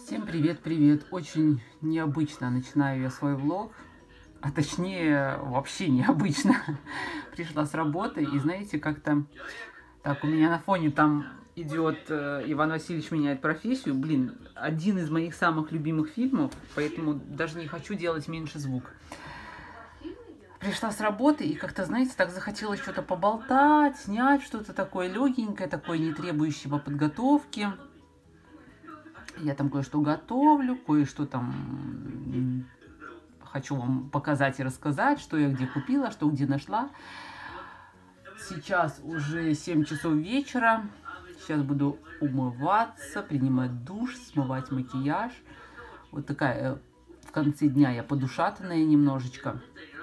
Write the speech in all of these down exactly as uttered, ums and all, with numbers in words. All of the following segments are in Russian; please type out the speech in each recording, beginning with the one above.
Всем привет-привет! Очень необычно начинаю я свой влог, а точнее вообще необычно. Пришла с работы и знаете, как-то так у меня на фоне там идет э, Иван Васильевич меняет профессию. Блин, один из моих самых любимых фильмов, поэтому даже не хочу делать меньше звук. Пришла с работы и как-то, знаете, так захотелось что-то поболтать, снять что-то такое легенькое, такое не требующее подготовки. Я там кое-что готовлю, кое-что там хочу вам показать и рассказать, что я где купила, что где нашла. Сейчас уже семь часов вечера. Сейчас буду умываться, принимать душ, смывать макияж. Вот такая в конце дня я подушатанная немножечко.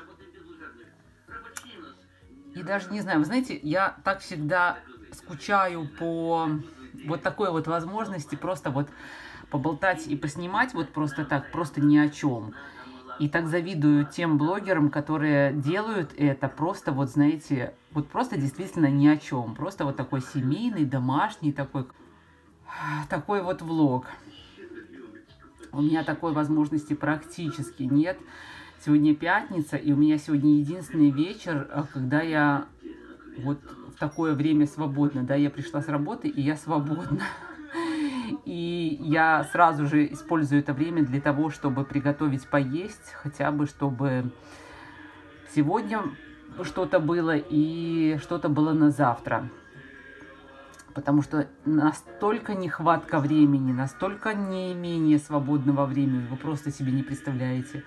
И даже не знаю, вы знаете, я так всегда скучаю по вот такой вот возможности просто вот поболтать и поснимать вот просто так, просто ни о чем. И так завидую тем блогерам, которые делают это просто вот, знаете, вот просто действительно ни о чем. Просто вот такой семейный, домашний такой, такой вот влог. У меня такой возможности практически нет. Сегодня пятница, и у меня сегодня единственный вечер, когда я вот в такое время свободна. Да, я пришла с работы, и я свободна. И я сразу же использую это время для того, чтобы приготовить поесть, хотя бы чтобы сегодня что-то было и что-то было на завтра. Потому что настолько нехватка времени, настолько неимение свободного времени, вы просто себе не представляете.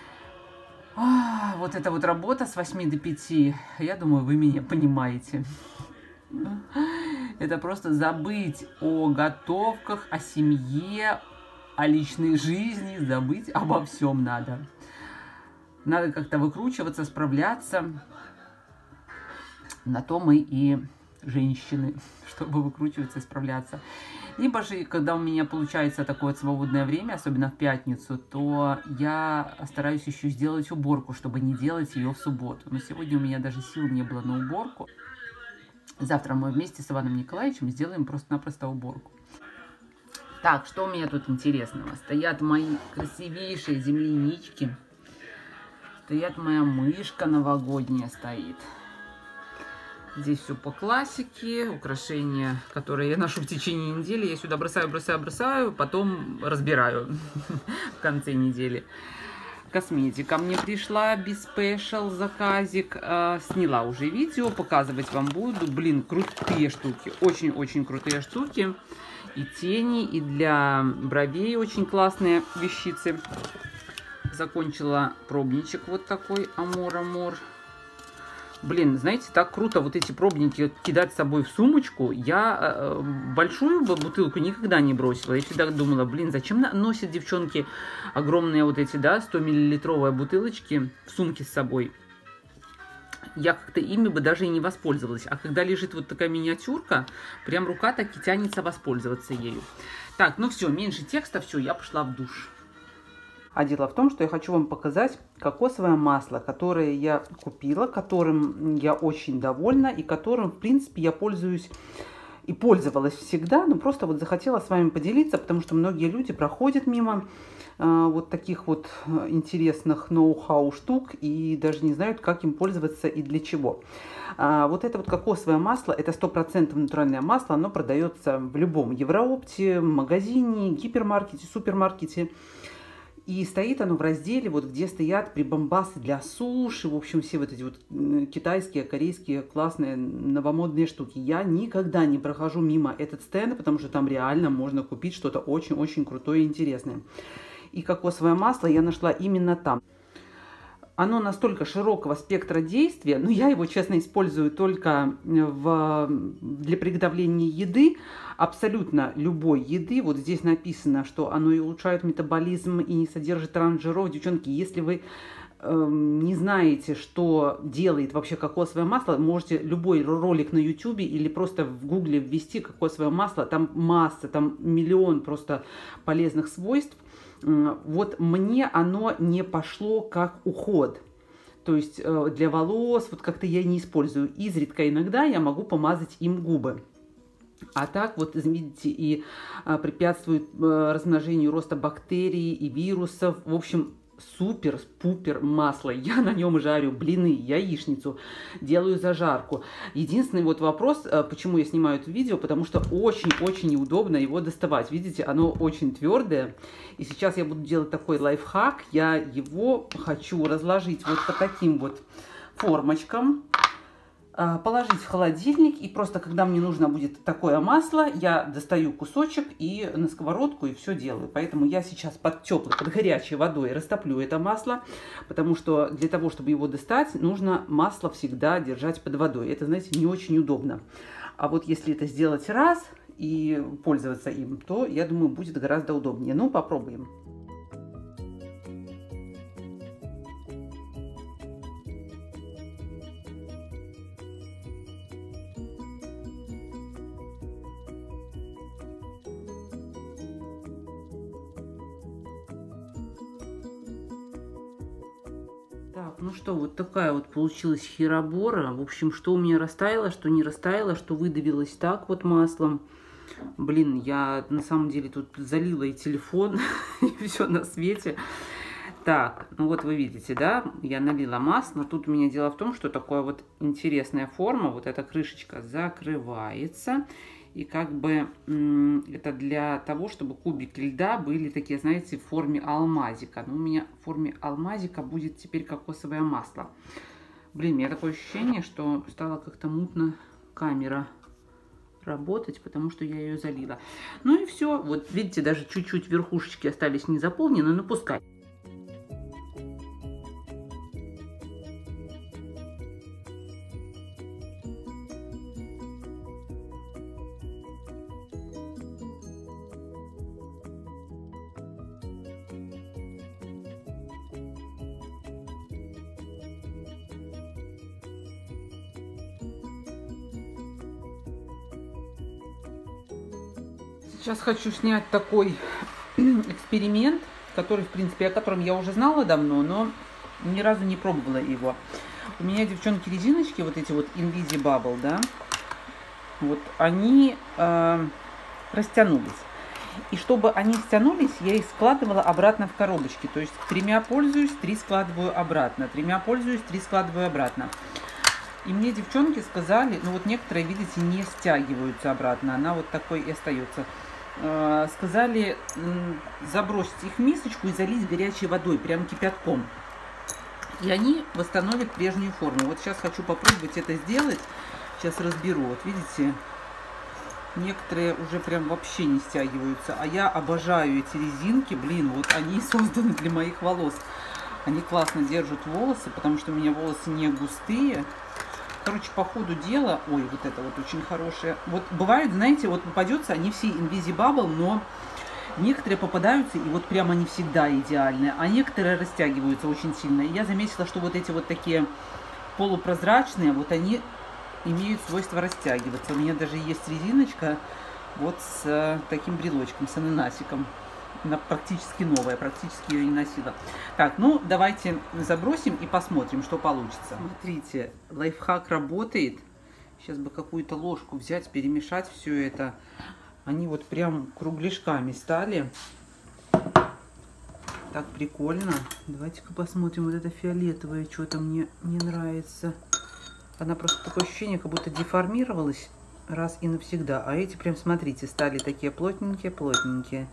А, вот эта вот работа с восьми до пяти, я думаю, вы меня понимаете. Это просто забыть о готовках, о семье, о личной жизни, забыть обо всем надо. Надо как-то выкручиваться, справляться. На то мы и женщины, чтобы выкручиваться и справляться. Либо же, когда у меня получается такое свободное время, особенно в пятницу, то я стараюсь еще сделать уборку, чтобы не делать ее в субботу. Но сегодня у меня даже сил не было на уборку. Завтра мы вместе с Иваном Николаевичем сделаем просто-напросто уборку. Так, что у меня тут интересного? Стоят мои красивейшие землянички. Стоят моя мышка новогодняя стоит. Здесь все по классике. Украшения, которые я ношу в течение недели. Я сюда бросаю, бросаю, бросаю. Потом разбираю в конце недели. Косметика мне пришла, без спешл заказик. Э, сняла уже видео, показывать вам буду. Блин, крутые штуки, очень-очень крутые штуки. И тени, и для бровей очень классные вещицы. Закончила пробничек вот такой, Амор-Амор. Блин, знаете, так круто вот эти пробники кидать с собой в сумочку. Я э, большую бутылку никогда не бросила. Я всегда думала, блин, зачем носят девчонки огромные вот эти, да, сто миллилитровые бутылочки в сумке с собой. Я как-то ими бы даже и не воспользовалась. А когда лежит вот такая миниатюрка, прям рука так и тянется воспользоваться ею. Так, ну все, меньше текста, все, я пошла в душ. А дело в том, что я хочу вам показать кокосовое масло, которое я купила, которым я очень довольна и которым, в принципе, я пользуюсь и пользовалась всегда, но просто вот захотела с вами поделиться, потому что многие люди проходят мимо э, вот таких вот интересных ноу-хау штук и даже не знают, как им пользоваться и для чего. А вот это вот кокосовое масло, это сто процентов натуральное масло, оно продается в любом Евроопте, магазине, гипермаркете, супермаркете. И стоит оно в разделе, вот где стоят прибамбасы для суши, в общем, все вот эти вот китайские, корейские классные новомодные штуки. Я никогда не прохожу мимо этот стенд, потому что там реально можно купить что-то очень-очень крутое и интересное. И кокосовое масло я нашла именно там. Оно настолько широкого спектра действия, но я его, честно, использую только в, для приготовления еды, абсолютно любой еды. Вот здесь написано, что оно и улучшает метаболизм и не содержит трансжиров. Девчонки, если вы э, не знаете, что делает вообще кокосовое масло, можете любой ролик на ютубе или просто в гугле ввести кокосовое масло. Там масса, там миллион просто полезных свойств. Вот мне оно не пошло как уход. То есть для волос, вот как-то я не использую. Изредка иногда я могу помазать им губы. А так вот, видите, и а, препятствует а, размножению роста бактерий и вирусов. В общем, супер-пупер масло. Я на нем жарю блины, яичницу, делаю зажарку. Единственный вот вопрос, почему я снимаю это видео, потому что очень-очень неудобно его доставать. Видите, оно очень твердое. И сейчас я буду делать такой лайфхак. Я его хочу разложить вот по таким вот формочкам, положить в холодильник, и просто когда мне нужно будет такое масло, я достаю кусочек и на сковородку и все делаю. Поэтому я сейчас под теплой, под горячей водой растоплю это масло, потому что для того, чтобы его достать, нужно масло всегда держать под водой. Это, знаете, не очень удобно. А вот если это сделать раз и пользоваться им, то, я думаю, будет гораздо удобнее. Ну, попробуем. Так, ну что, вот такая вот получилась херобора. В общем, что у меня растаяло, что не растаяло, что выдавилось так вот маслом. Блин, я на самом деле тут залила и телефон, и все на свете. Так, ну вот вы видите, да, я налила масло. Тут у меня дело в том, что такая вот интересная форма, вот эта крышечка закрывается. И как бы это для того, чтобы кубики льда были такие, знаете, в форме алмазика. Но у меня в форме алмазика будет теперь кокосовое масло. Блин, у меня такое ощущение, что стало как-то мутно камера работать, потому что я ее залила. Ну и все. Вот видите, даже чуть-чуть верхушечки остались не заполнены, но пускай. Сейчас хочу снять такой эксперимент, который, в принципе, о котором я уже знала давно, но ни разу не пробовала его. У меня, девчонки, резиночки, вот эти вот Invisibubble, да, вот они э, растянулись. И чтобы они стянулись, я их складывала обратно в коробочки. То есть тремя пользуюсь, три складываю обратно, тремя пользуюсь, три складываю обратно. И мне девчонки сказали, ну вот некоторые, видите, не стягиваются обратно, она вот такой и остается. Э, сказали забросить их в мисочку и залить горячей водой, прям кипятком. И они восстановят прежнюю форму. Вот сейчас хочу попробовать это сделать. Сейчас разберу. Вот видите, некоторые уже прям вообще не стягиваются. А я обожаю эти резинки. Блин, вот они созданы для моих волос. Они классно держат волосы, потому что у меня волосы не густые. Короче, по ходу дела... Ой, вот это вот очень хорошее. Вот бывают, знаете, вот попадется, они все Invisibubble, но некоторые попадаются, и вот прямо они всегда идеальные. А некоторые растягиваются очень сильно. И я заметила, что вот эти вот такие полупрозрачные, вот они имеют свойство растягиваться. У меня даже есть резиночка вот с таким брелочком, с ананасиком. Она практически новая, практически ее не носила. Так, ну давайте забросим и посмотрим, что получится. Смотрите, лайфхак работает. Сейчас бы какую-то ложку взять, перемешать все это. Они вот прям кругляшками стали. Так прикольно. Давайте-ка посмотрим. Вот это фиолетовое что-то мне не нравится. Она просто такое ощущение, как будто деформировалась раз и навсегда. А эти прям, смотрите, стали такие плотненькие-плотненькие.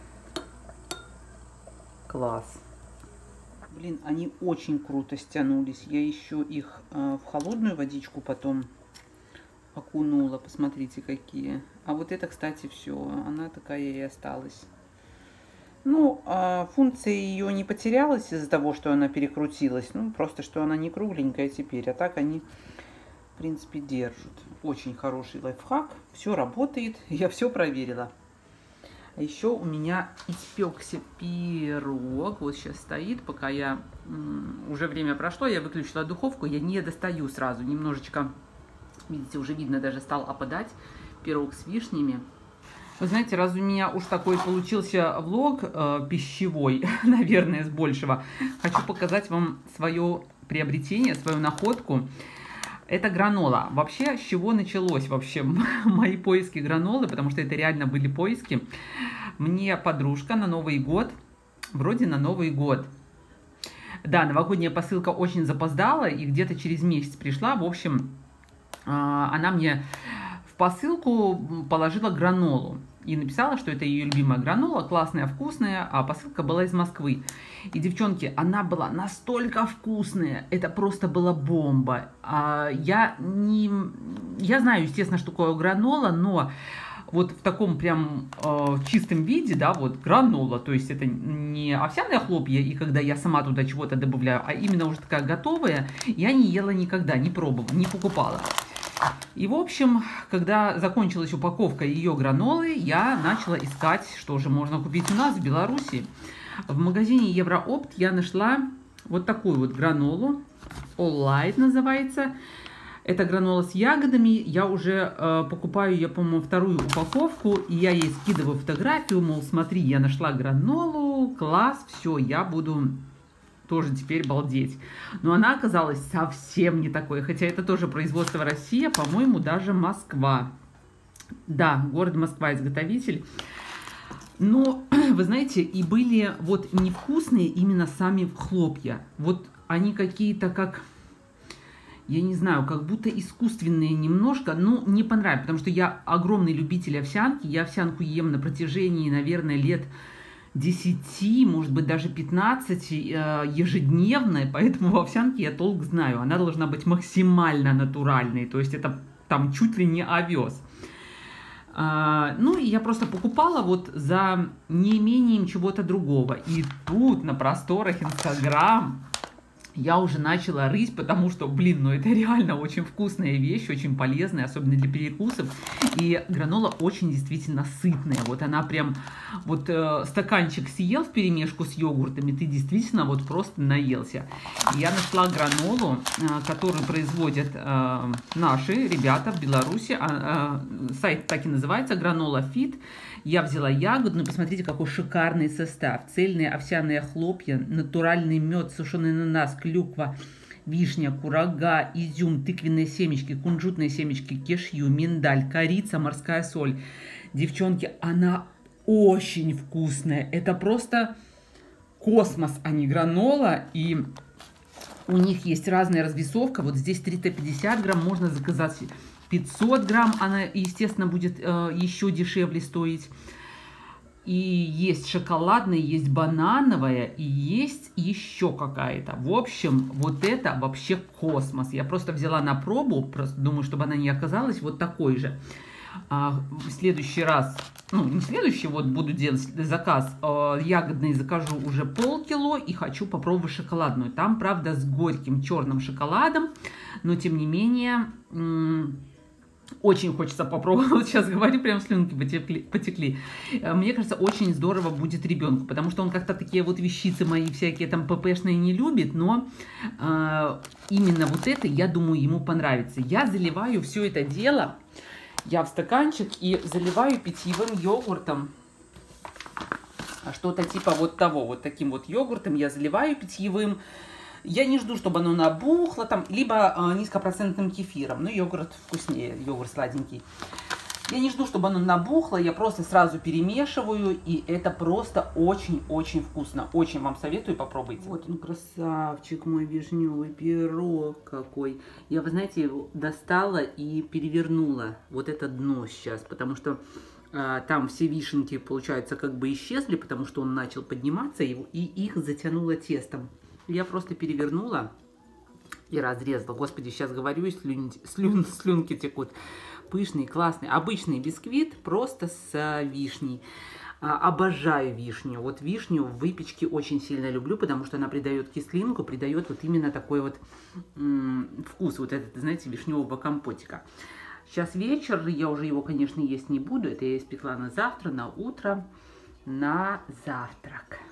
Класс. Блин, они очень круто стянулись. Я еще их э, в холодную водичку потом окунула. Посмотрите, какие. А вот это, кстати, все. Она такая и осталась. Ну, э, функция ее не потерялась из-за того, что она перекрутилась. Ну, просто, что она не кругленькая теперь. А так они, в принципе, держат. Очень хороший лайфхак. Все работает. Я все проверила. А еще у меня испекся пирог. Вот сейчас стоит, пока я... Уже время прошло, я выключила духовку. Я не достаю сразу. Немножечко, видите, уже видно, даже стал опадать пирог с вишнями. Вы знаете, раз у меня уж такой получился влог э, пищевой, наверное, с большего, хочу показать вам свое приобретение, свою находку. Это гранола. Вообще, с чего началось вообще мои поиски гранолы, потому что это реально были поиски. Мне подружка на Новый год, вроде на Новый год, да, новогодняя посылка очень запоздала и где-то через месяц пришла. В общем, она мне в посылку положила гранолу. И написала, что это ее любимая гранола, классная, вкусная, а посылка была из Москвы. И, девчонки, она была настолько вкусная, это просто была бомба. А я не... Я знаю, естественно, что такое гранола, но вот в таком прям э, чистом виде, да, вот гранола, то есть это не овсяные хлопья, и когда я сама туда чего-то добавляю, а именно уже такая готовая, я не ела никогда, не пробовала, не покупала. И, в общем, когда закончилась упаковка ее гранолы, я начала искать, что же можно купить у нас в Беларуси. В магазине Евроопт я нашла вот такую вот гранолу, All Light называется. Это гранола с ягодами. Я уже э, покупаю ее, по-моему, вторую упаковку, и я ей скидываю фотографию, мол, смотри, я нашла гранолу, класс, все, я буду... тоже теперь балдеть. Но она оказалась совсем не такой. Хотя это тоже производство Россия, по-моему, даже Москва. Да, город Москва изготовитель. Но, вы знаете, и были вот невкусные именно сами хлопья. Вот они какие-то как... Я не знаю, как будто искусственные немножко, но не понравилось. Потому что я огромный любитель овсянки. Я овсянку ем на протяжении, наверное, лет... десять, может быть, даже пятнадцать ежедневно, поэтому в овсянке я толк знаю. Она должна быть максимально натуральной, то есть это там чуть ли не овес. А, ну, и я просто покупала вот за неимением чего-то другого. И тут на просторах Инстаграм я уже начала рыть, потому что, блин, ну это реально очень вкусная вещь, очень полезная, особенно для перекусов. И гранола очень действительно сытная. Вот она прям, вот э, стаканчик съел вперемешку с йогуртами, ты действительно вот просто наелся. И я нашла гранолу, э, которую производят э, наши ребята в Беларуси. А, э, сайт так и называется, Гранола Фит. Я взяла ягодную, посмотрите, какой шикарный состав. Цельные овсяные хлопья, натуральный мед, сушеный ананас, клюква, вишня, курага, изюм, тыквенные семечки, кунжутные семечки, кешью, миндаль, корица, морская соль. Девчонки, она очень вкусная. Это просто космос, а не гранола. И у них есть разная развесовка. Вот здесь триста пятьдесят грамм, можно заказать пятьсот грамм, она, естественно, будет э, еще дешевле стоить. И есть шоколадная, есть банановая, и есть еще какая-то. В общем, вот это вообще космос. Я просто взяла на пробу, просто думаю, чтобы она не оказалась вот такой же. А в следующий раз, ну, не в следующий, вот буду делать заказ, э, ягодный закажу уже полкило и хочу попробовать шоколадную. Там, правда, с горьким черным шоколадом, но, тем не менее... Очень хочется попробовать, сейчас говорю, прям слюнки потекли, потекли. Мне кажется, очень здорово будет ребенку, потому что он как-то такие вот вещицы мои всякие там ппшные не любит, но э, именно вот это, я думаю, ему понравится. Я заливаю все это дело, я в стаканчик и заливаю питьевым йогуртом. Что-то типа вот того, вот таким вот йогуртом я заливаю питьевым. Я не жду, чтобы оно набухло, там, либо э, низкопроцентным кефиром. Ну, йогурт вкуснее, йогурт сладенький. Я не жду, чтобы оно набухло, я просто сразу перемешиваю, и это просто очень-очень вкусно. Очень вам советую, попробуйте. Вот он, красавчик мой, вишневый пирог какой. Я, вы знаете, его достала и перевернула вот это дно сейчас, потому что э, там все вишенки, получается, как бы исчезли, потому что он начал подниматься, и, и их затянуло тестом. Я просто перевернула и разрезала. Господи, сейчас говорю, и слюн, слюн, слюнки текут. Пышный, классный, обычный бисквит, просто с вишней. А, обожаю вишню. Вот вишню в выпечке очень сильно люблю, потому что она придает кислинку, придает вот именно такой вот вкус, вот этот, знаете, вишневого компотика. Сейчас вечер, я уже его, конечно, есть не буду. Это я испекла на завтра, на утро, на завтрак.